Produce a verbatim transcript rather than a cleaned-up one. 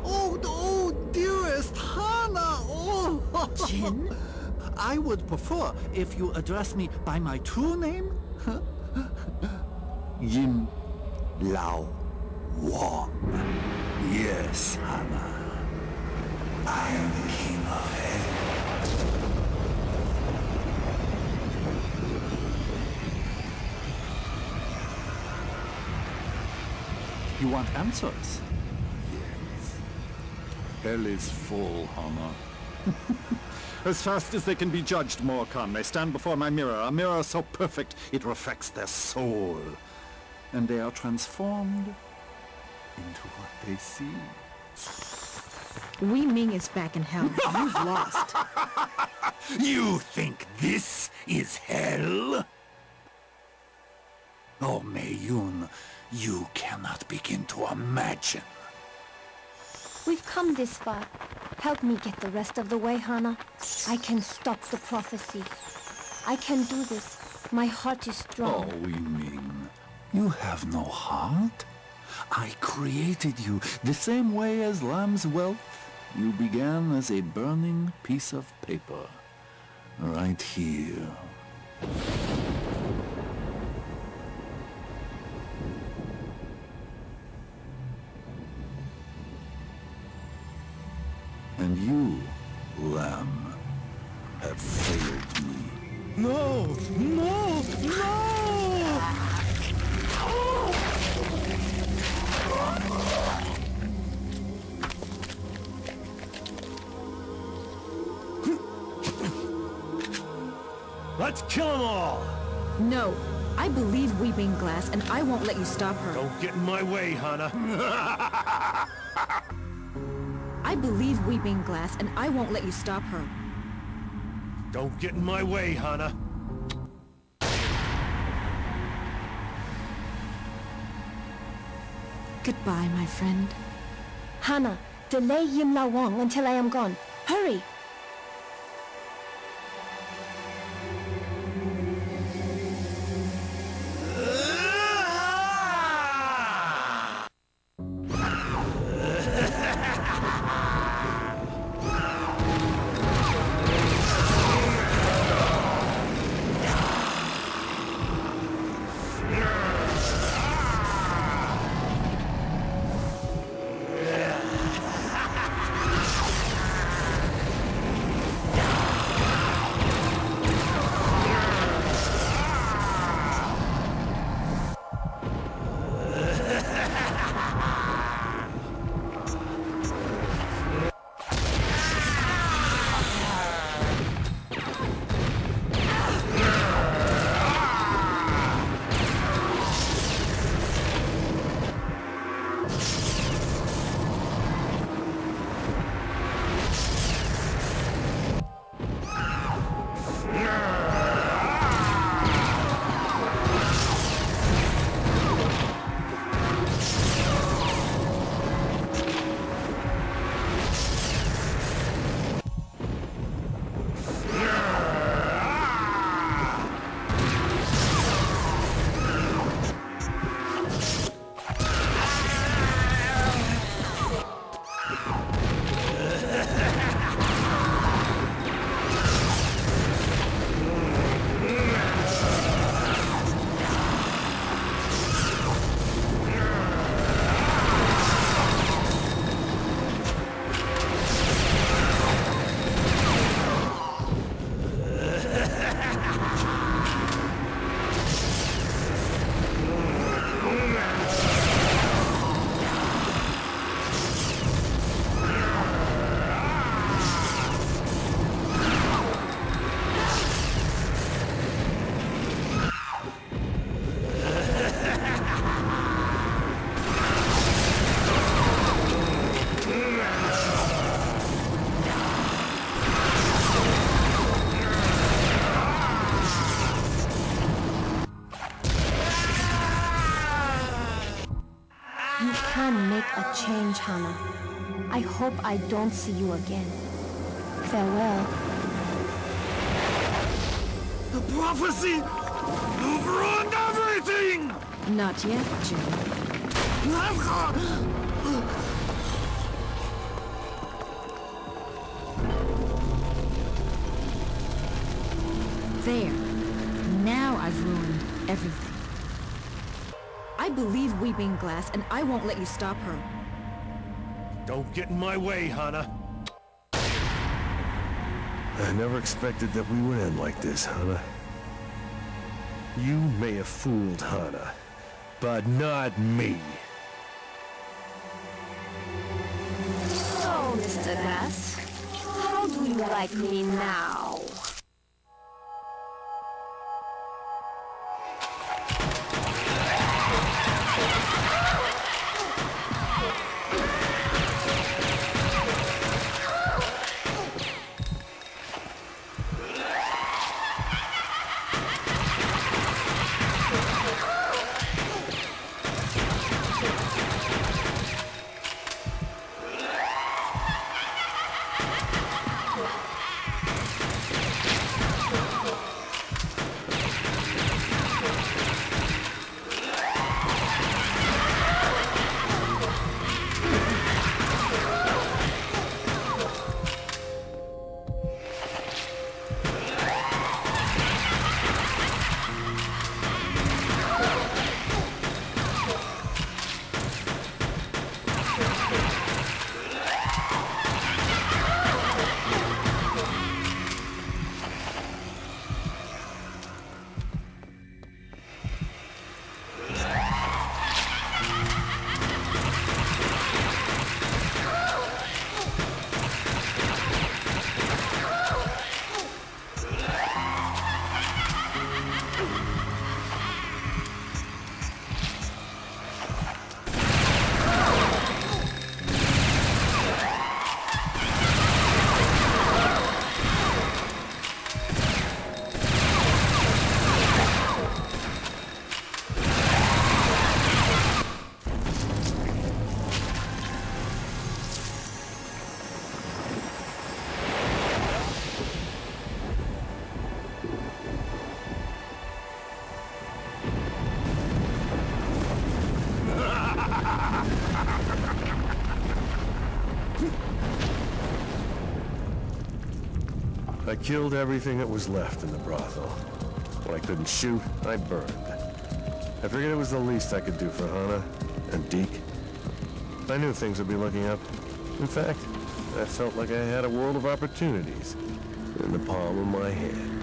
Oh, oh, dearest Hana! Oh! Jin? I would prefer if you address me by my true name. Yin Lao Wang. Yes, Hana. I am the king of hell. You want answers? Yes. Hell is full, Hana. As fast as they can be judged, Morkan, they stand before my mirror, a mirror so perfect it reflects their soul. And they are transformed into what they see. Wei Ming is back in hell. You've lost. You think this is hell? Oh, Mei Yun, you cannot begin to imagine. We've come this far. Help me get the rest of the way, Hana. I can stop the prophecy. I can do this. My heart is strong. Oh, Wei Ming, you have no heart? I created you the same way as lamb's whelp. You began as a burning piece of paper. Right here. And you, lamb, have failed me. No! No! No! Let's kill them all! No. I believe Wei Ming Glass, and I won't let you stop her. Don't get in my way, Hana. I believe Wei Ming Glass, and I won't let you stop her. Don't get in my way, Hana. Goodbye, my friend. Hana, delay Yin Lao Wang until I am gone. Hurry! A change, Hana. I hope I don't see you again. Farewell. The prophecy! You've ruined everything! Not yet, Jin. There. Now I've ruined everything. I believe Weeping Glass, and I won't let you stop her. Don't get in my way, Hana. I never expected that we would end like this, Hana. You may have fooled Hana, but not me. So, Mister Glass, how do you like me now? I killed everything that was left in the brothel. When I couldn't shoot, I burned. I figured it was the least I could do for Hana and Deke. I knew things would be looking up. In fact, I felt like I had a world of opportunities in the palm of my hand.